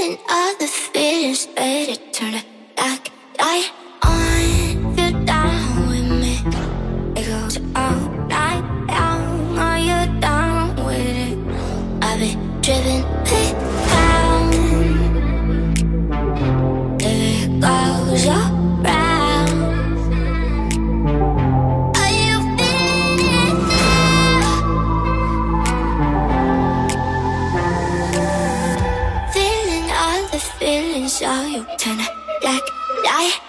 Feeling all the feelings, better turn the light on. Feel down with me. It goes all night long. Are you down with it? I've been driven down. If it goes around, are you feeling it now? Feeling all the feelings, are you turn the light